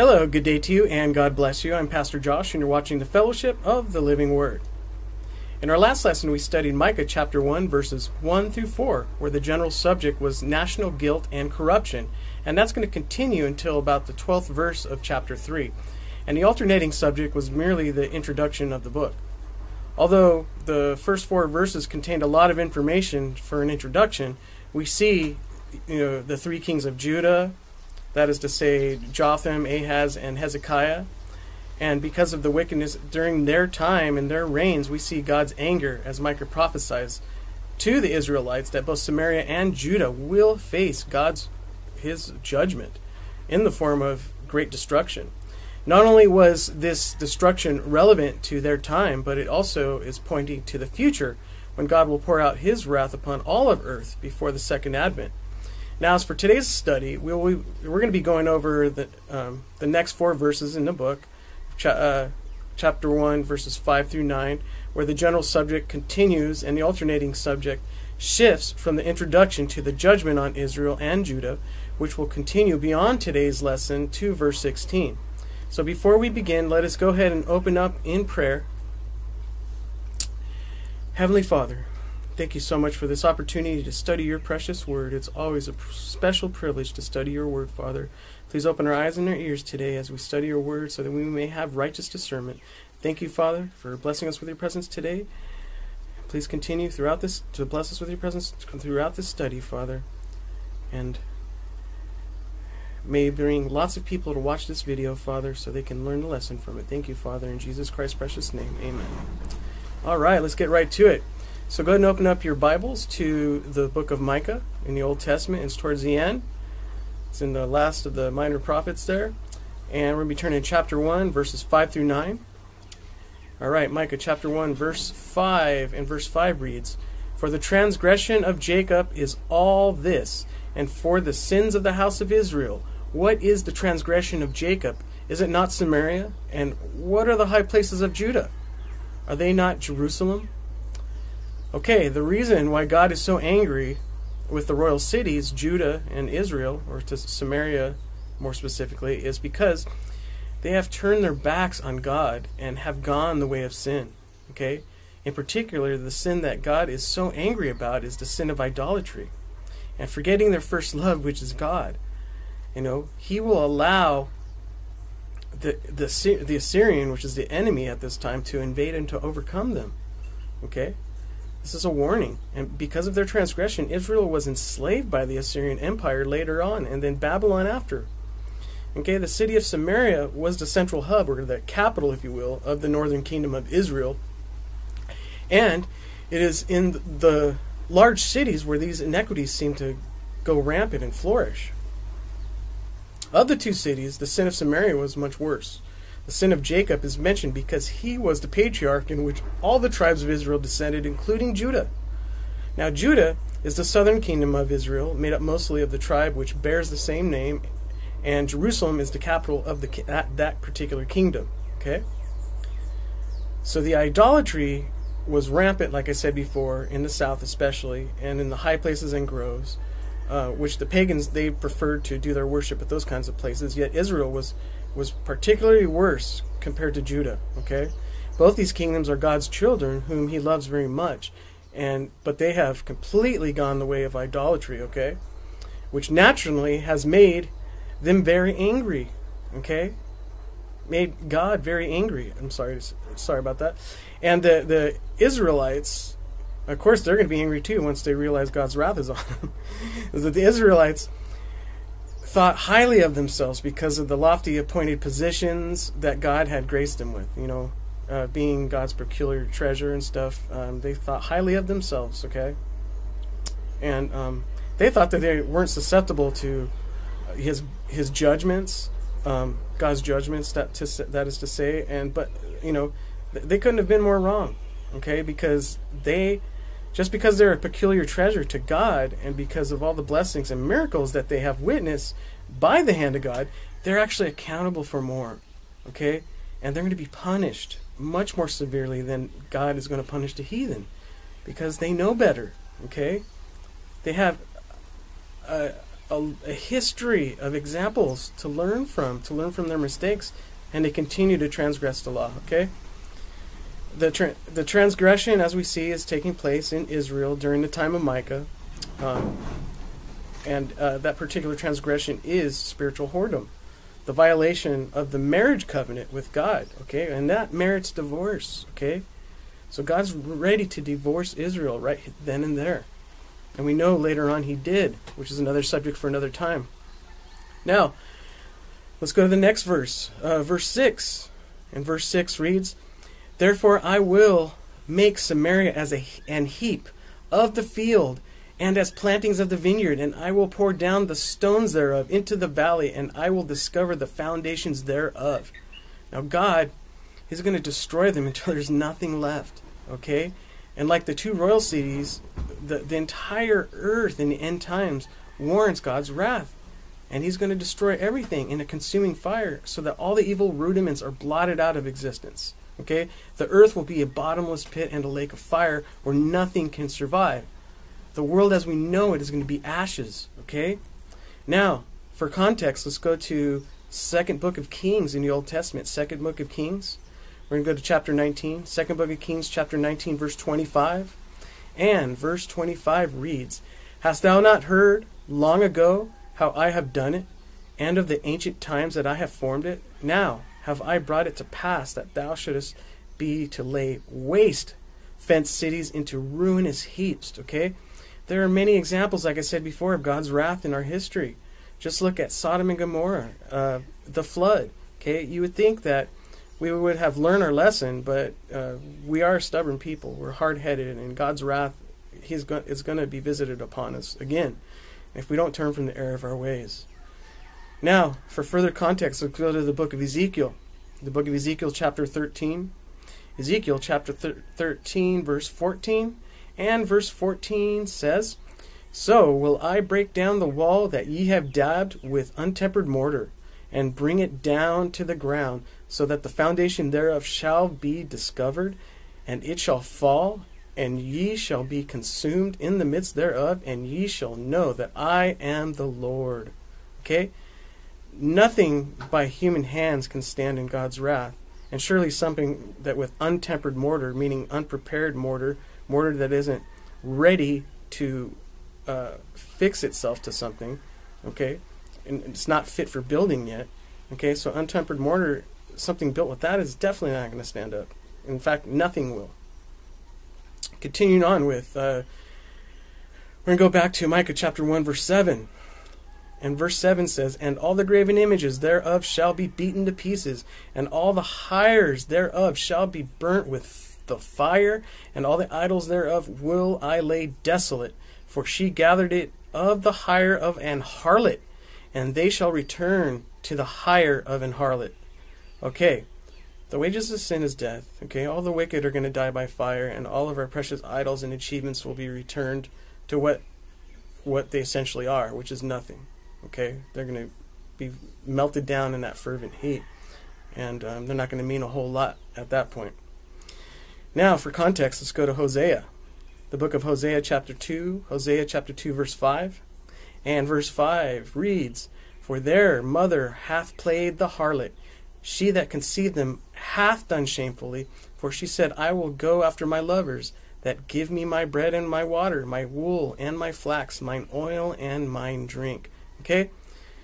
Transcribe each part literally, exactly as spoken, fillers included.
Hello, good day to you, and God bless you. I'm Pastor Josh, and you're watching the Fellowship of the Living Word. In our last lesson, we studied Micah chapter one, verses one through four, where the general subject was national guilt and corruption, and that's going to continue until about the twelfth verse of chapter three. And the alternating subject was merely the introduction of the book. Although the first four verses contained a lot of information for an introduction, we see, you know, the three kings of Judah, that is to say, Jotham, Ahaz, and Hezekiah. And because of the wickedness during their time and their reigns, we see God's anger, as Micah prophesies to the Israelites, that both Samaria and Judah will face God's his judgment in the form of great destruction. Not only was this destruction relevant to their time, but it also is pointing to the future, when God will pour out his wrath upon all of earth before the second advent. Now, as for today's study, we'll, we, we're going to be going over the, um, the next four verses in the book, cha uh, chapter one, verses five through nine, where the general subject continues and the alternating subject shifts from the introduction to the judgment on Israel and Judah, which will continue beyond today's lesson to verse sixteen. So before we begin, let us go ahead and open up in prayer. Heavenly Father, thank you so much for this opportunity to study your precious word. It's always a special privilege to study your word, Father. Please open our eyes and our ears today as we study your word so that we may have righteous discernment. Thank you, Father, for blessing us with your presence today. Please continue throughout this to bless us with your presence throughout this study, Father. And may bring lots of people to watch this video, Father, so they can learn the lesson from it. Thank you, Father, in Jesus Christ's precious name. Amen. All right, let's get right to it. So go ahead and open up your Bibles to the book of Micah in the Old Testament. It's towards the end. It's in the last of the minor prophets there. And we're going to be turning to chapter one, verses five through nine. All right, Micah chapter one, verse five. And verse five reads, "For the transgression of Jacob is all this, and for the sins of the house of Israel. What is the transgression of Jacob? Is it not Samaria? And what are the high places of Judah? Are they not Jerusalem?" Okay, the reason why God is so angry with the royal cities, Judah and Israel, or to Samaria more specifically, is because they have turned their backs on God and have gone the way of sin. Okay? In particular, the sin that God is so angry about is the sin of idolatry and forgetting their first love, which is God. You know, he will allow the, the, the Assyrian, which is the enemy at this time, to invade and to overcome them. Okay? This is a warning. And because of their transgression, Israel was enslaved by the Assyrian Empire later on, and then Babylon after. Okay, the city of Samaria was the central hub, or the capital, if you will, of the northern kingdom of Israel. And it is in the large cities where these inequities seem to go rampant and flourish. Of the two cities, the sin of Samaria was much worse. The sin of Jacob is mentioned because he was the patriarch in which all the tribes of Israel descended, including Judah. Now, Judah is the southern kingdom of Israel, made up mostly of the tribe which bears the same name, and Jerusalem is the capital of the that, that particular kingdom. Okay? So the idolatry was rampant, like I said before, in the south especially, and in the high places and groves, uh, which the pagans, they preferred to do their worship at those kinds of places, yet Israel was was particularly worse compared to Judah. Okay, both these kingdoms are God's children, whom he loves very much, and but they have completely gone the way of idolatry. Okay, which naturally has made them very angry. Okay, made God very angry. I'm sorry, to, sorry about that. And the the Israelites, of course, they're going to be angry too once they realize God's wrath is on them. That the Israelites thought highly of themselves because of the lofty appointed positions that God had graced them with, you know, uh, being God's peculiar treasure and stuff. Um, they thought highly of themselves, okay? And um, they thought that they weren't susceptible to his his judgments, um, God's judgments, that, to, that is to say, and but, you know, they couldn't have been more wrong, okay? Because they, just because they're a peculiar treasure to God, and because of all the blessings and miracles that they have witnessed by the hand of God, they're actually accountable for more, okay? And they're going to be punished much more severely than God is going to punish the heathen, because they know better, okay? They have a, a, a history of examples to learn from, to learn from their mistakes, and they continue to transgress the law, okay? The, tra the transgression, as we see, is taking place in Israel during the time of Micah. Um, and uh, that particular transgression is spiritual whoredom, the violation of the marriage covenant with God, okay? And that merits divorce, okay? So God's ready to divorce Israel right then and there. And we know later on he did, which is another subject for another time. Now, let's go to the next verse, uh, verse six. And verse six reads, "Therefore I will make Samaria as a, an heap of the field, and as plantings of the vineyard, and I will pour down the stones thereof into the valley, and I will discover the foundations thereof." Now God is going to destroy them until there's nothing left, okay? And like the two royal cities, the, the entire earth in the end times warrants God's wrath. And he's going to destroy everything in a consuming fire so that all the evil rudiments are blotted out of existence, okay? The earth will be a bottomless pit and a lake of fire where nothing can survive. The world as we know it is going to be ashes, okay? Now, for context, let's go to second book of Kings in the Old Testament. Second book of Kings. We're going to go to chapter nineteen. Second book of Kings, chapter nineteen, verse twenty-five. And verse twenty-five reads, "Hast thou not heard long ago how I have done it, and of the ancient times that I have formed it? Now have I brought it to pass that thou shouldest be to lay waste fenced cities into ruinous heaps." Okay? There are many examples, like I said before, of God's wrath in our history. Just look at Sodom and Gomorrah, uh, the flood. Okay, you would think that we would have learned our lesson, but uh, we are stubborn people. We're hard-headed, and God's wrath He's go is going to be visited upon us again if we don't turn from the error of our ways. Now, for further context, let's go to the book of Ezekiel. The book of Ezekiel, chapter thirteen. Ezekiel, chapter thirteen, verse fourteen. And verse fourteen says, "So will I break down the wall that ye have dabbed with untempered mortar, and bring it down to the ground, so that the foundation thereof shall be discovered, and it shall fall, and ye shall be consumed in the midst thereof, and ye shall know that I am the Lord." Okay? Nothing by human hands can stand in God's wrath. And surely something that with untempered mortar, meaning unprepared mortar, mortar that isn't ready to uh, fix itself to something, okay? And it's not fit for building yet, okay? So untempered mortar, something built with that is definitely not going to stand up. In fact, nothing will. Continuing on with, uh, we're going to go back to Micah chapter one, verse seven. And verse seven says, "And all the graven images thereof shall be beaten to pieces, and all the hires thereof shall be burnt with the fire, and all the idols thereof will I lay desolate. For she gathered it of the hire of an harlot, and they shall return to the hire of an harlot." Okay, the wages of sin is death. Okay, all the wicked are going to die by fire, and all of our precious idols and achievements will be returned to what what they essentially are, which is nothing. Okay, they're going to be melted down in that fervent heat, and um, they're not going to mean a whole lot at that point. Now, for context, let's go to Hosea. The book of Hosea chapter two, Hosea chapter two, verse five. And verse five reads, "For their mother hath played the harlot. She that conceived them hath done shamefully. For she said, I will go after my lovers, that give me my bread and my water, my wool and my flax, mine oil and mine drink." Okay?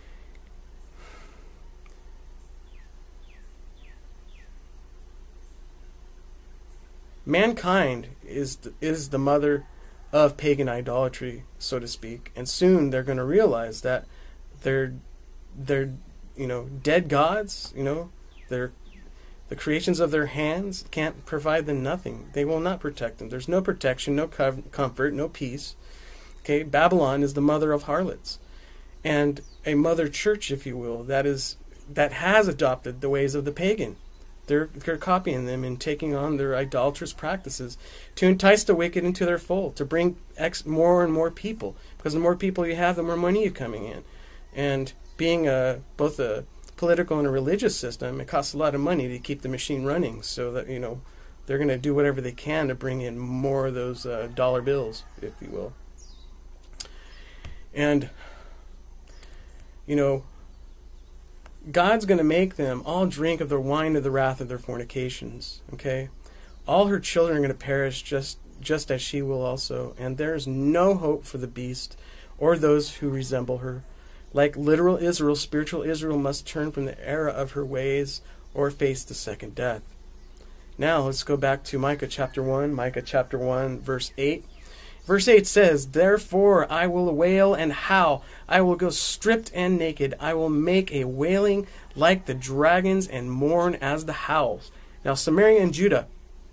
Mankind is the, is the mother of pagan idolatry, so to speak, and soon they're going to realize that they're they're you know dead gods. You know, they're the creations of their hands can't provide them nothing. They will not protect them. There's no protection, no com comfort, no peace. Okay, Babylon is the mother of harlots, and a mother church, if you will, that is that has adopted the ways of the pagan. They're, they're copying them and taking on their idolatrous practices to entice the wicked into their fold, to bring ex more and more people. Because the more people you have, the more money you're coming in. And being a, both a political and a religious system, it costs a lot of money to keep the machine running. So that, you know, they're going to do whatever they can to bring in more of those uh, dollar bills, if you will. And you know, God's going to make them all drink of the wine of the wrath of their fornications, okay? All her children are going to perish just, just as she will also, and there is no hope for the beast or those who resemble her. Like literal Israel, spiritual Israel must turn from the error of her ways or face the second death. Now let's go back to Micah chapter one, Micah chapter one, verse eight. Verse eight says, "Therefore I will wail and howl. I will go stripped and naked. I will make a wailing like the dragons and mourn as the howls." Now Samaria and Judah,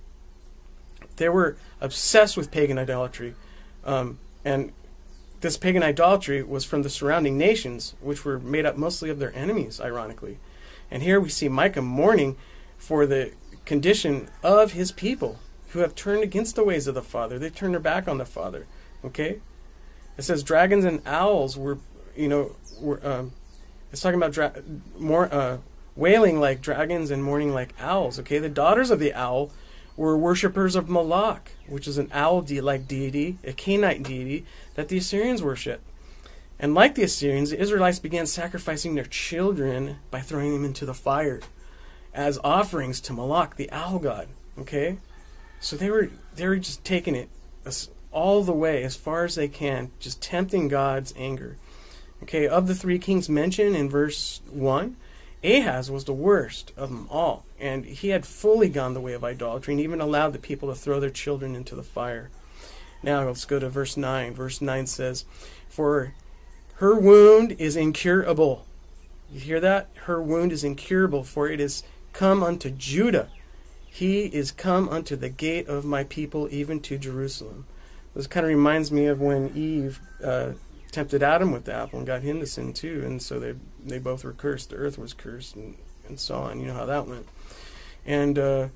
they were obsessed with pagan idolatry. Um, and this pagan idolatry was from the surrounding nations, which were made up mostly of their enemies, ironically. And here we see Micah mourning for the condition of his people, who have turned against the ways of the Father. They turned their back on the Father. Okay? It says dragons and owls were, you know, were, um, it's talking about dra- more, uh, wailing like dragons and mourning like owls. Okay? The daughters of the owl were worshippers of Moloch, which is an owl-like deity, a Canaanite deity that the Assyrians worship. And like the Assyrians, the Israelites began sacrificing their children by throwing them into the fire as offerings to Moloch, the owl god. Okay? So they were they were just taking it all the way as far as they can, just tempting God's anger. Okay, of the three kings mentioned in verse one, Ahaz was the worst of them all, and he had fully gone the way of idolatry and even allowed the people to throw their children into the fire. Now let's go to verse nine. Verse nine says, "For her wound is incurable." You hear that? Her wound is incurable, for it is come unto Judah. He is come unto the gate of my people, even to Jerusalem. This kind of reminds me of when Eve uh, tempted Adam with the apple and got him to sin too, and so they they both were cursed. The earth was cursed, and, and so on. You know how that went. And uh,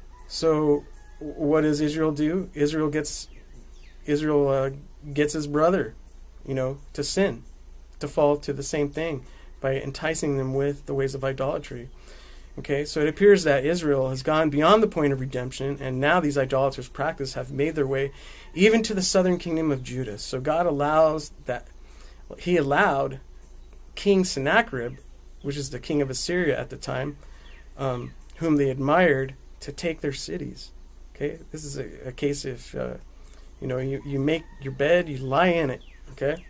so, what does Israel do? Israel gets Israel uh, gets his brother, you know, to sin, to fall to the same thing by enticing them with the ways of idolatry. Okay, so it appears that Israel has gone beyond the point of redemption, and now these idolaters' practice have made their way even to the southern kingdom of Judah. So God allows that, he allowed King Sennacherib, which is the king of Assyria at the time, um, whom they admired, to take their cities. Okay, this is a, a case of, uh, you know, you, you make your bed, you lie in it. Okay,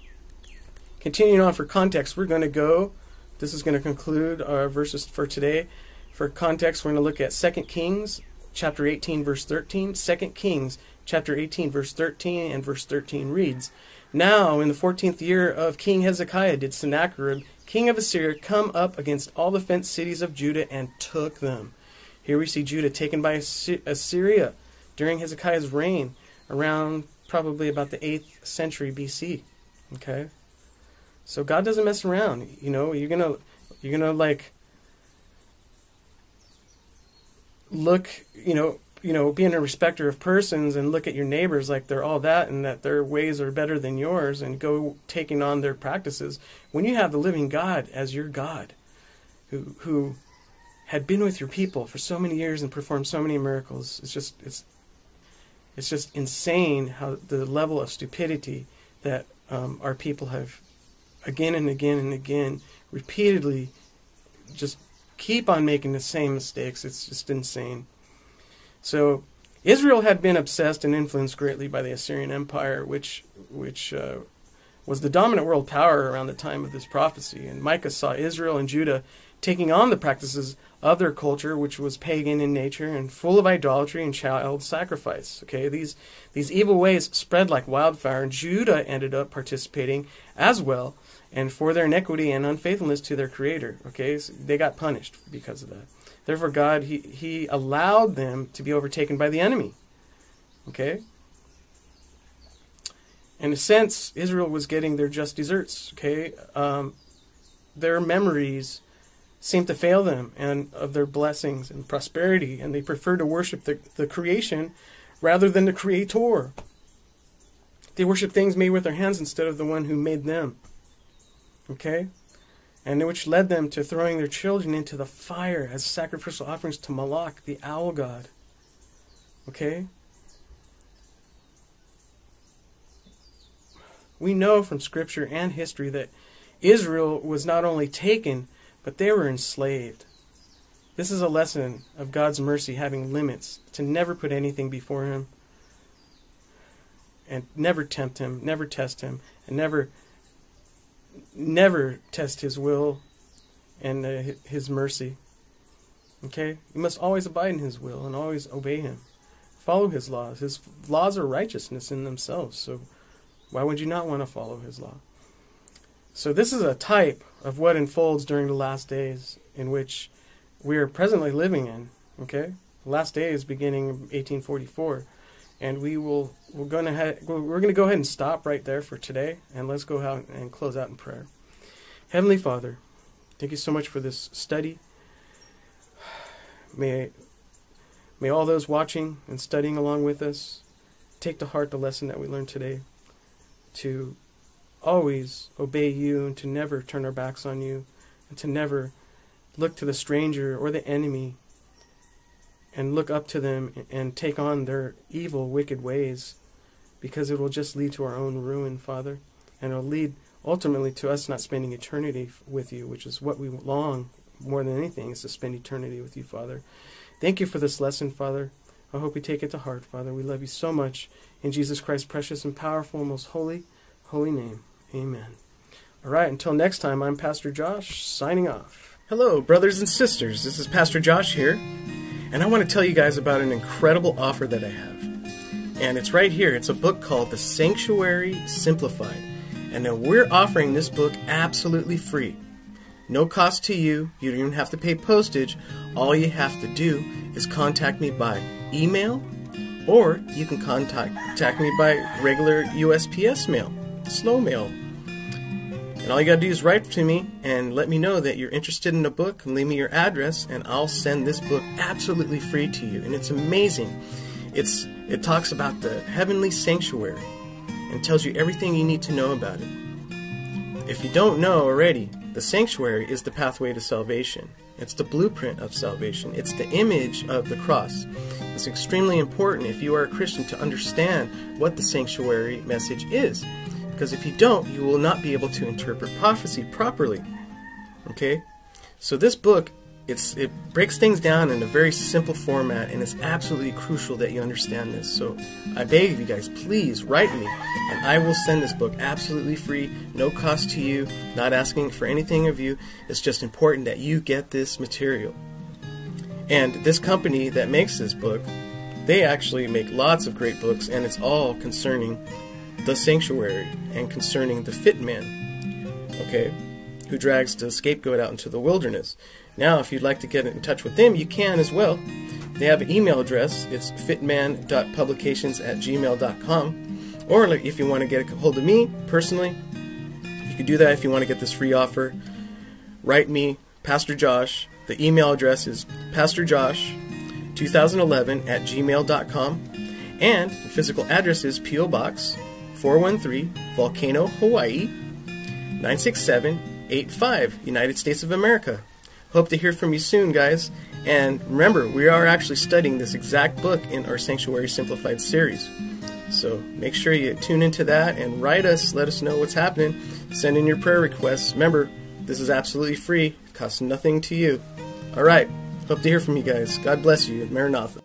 continuing on for context, we're going to go. This is going to conclude our verses for today. For context, we're going to look at Second Kings chapter eighteen, verse thirteen. Second Kings chapter eighteen, verse thirteen, and verse thirteen reads, "Now in the fourteenth year of King Hezekiah did Sennacherib, king of Assyria, come up against all the fenced cities of Judah and took them." Here we see Judah taken by Assyria during Hezekiah's reign, around probably about the eighth century B C. Okay? So God doesn't mess around. You know, you're gonna, you're gonna like look, you know, you know, being a respecter of persons and look at your neighbors like they're all that and that their ways are better than yours and go taking on their practices. When you have the living God as your God, who who had been with your people for so many years and performed so many miracles, it's just it's it's just insane how the level of stupidity that um, our people have. Again and again and again, repeatedly, just keep on making the same mistakes. It's just insane. So, Israel had been obsessed and influenced greatly by the Assyrian Empire, which which uh, was the dominant world power around the time of this prophecy. And Micah saw Israel and Judah taking on the practices of their culture, which was pagan in nature and full of idolatry and child sacrifice. Okay, these these evil ways spread like wildfire, and Judah ended up participating as well, and for their iniquity and unfaithfulness to their Creator. Okay, so they got punished because of that. Therefore, God he he allowed them to be overtaken by the enemy. Okay. In a sense, Israel was getting their just deserts. Okay, um, their memories seem to fail them and of their blessings and prosperity, and they prefer to worship the, the creation rather than the Creator. They worship things made with their hands instead of the one who made them. Okay? And which led them to throwing their children into the fire as sacrificial offerings to Moloch, the owl god. Okay? We know from Scripture and history that Israel was not only taken, but they were enslaved. This is a lesson of God's mercy having limits, to never put anything before him, and never tempt him, never test him, and never, never test his will and uh, his mercy. Okay? You must always abide in his will and always obey him. Follow his laws. His laws are righteousness in themselves, so why would you not want to follow his law? So this is a type of what unfolds during the last days in which we are presently living in. Okay? The last days beginning in eighteen forty-four. And we will, we're going to we're going to go ahead and stop right there for today, and let's go out and close out in prayer. Heavenly Father, thank you so much for this study. May, may all those watching and studying along with us take to heart the lesson that we learned today, to always obey you and to never turn our backs on you, and to never look to the stranger or the enemy and look up to them and take on their evil, wicked ways, because it will just lead to our own ruin, Father, and it will lead ultimately to us not spending eternity with you, which is what we long more than anything, is to spend eternity with you, Father. Thank you for this lesson, Father. I hope we take it to heart, Father. We love you so much. In Jesus Christ's precious and powerful and most holy, holy name, amen. All right, until next time, I'm Pastor Josh, signing off. Hello, brothers and sisters. This is Pastor Josh here. And I want to tell you guys about an incredible offer that I have. And it's right here. It's a book called The Sanctuary Simplified. And now we're offering this book absolutely free. No cost to you. You don't even have to pay postage. All you have to do is contact me by email, or you can contact, contact me by regular U S P S mail, slow mail. And all you got to do is write to me and let me know that you're interested in a book, and leave me your address, and I'll send this book absolutely free to you. And it's amazing. It's it talks about the heavenly sanctuary and tells you everything you need to know about it. If you don't know already, the sanctuary is the pathway to salvation. It's the blueprint of salvation. It's the image of the cross. It's extremely important if you are a Christian to understand what the sanctuary message is. Because if you don't, you will not be able to interpret prophecy properly. Okay? So this book, it's it breaks things down in a very simple format, and it's absolutely crucial that you understand this. So I beg you guys, please write me, and I will send this book absolutely free, no cost to you, not asking for anything of you. It's just important that you get this material. And this company that makes this book, they actually make lots of great books, and it's all concerning the sanctuary and concerning the fit man, okay, who drags the scapegoat out into the wilderness. Now, if you'd like to get in touch with them, you can as well. They have an email address. It's fitman dot publications at gmail dot com. Or if you want to get a hold of me personally, you can do that. If you want to get this free offer, write me, Pastor Josh. The email address is pastor josh two thousand eleven at gmail dot com. And the physical address is P O Box four one three, Volcano, Hawaii, nine six seven eight five, United States of America. Hope to hear from you soon, guys. And remember, we are actually studying this exact book in our Sanctuary Simplified series. So make sure you tune into that and write us. Let us know what's happening. Send in your prayer requests. Remember, this is absolutely free. It costs nothing to you. All right. Hope to hear from you guys. God bless you. Maranatha.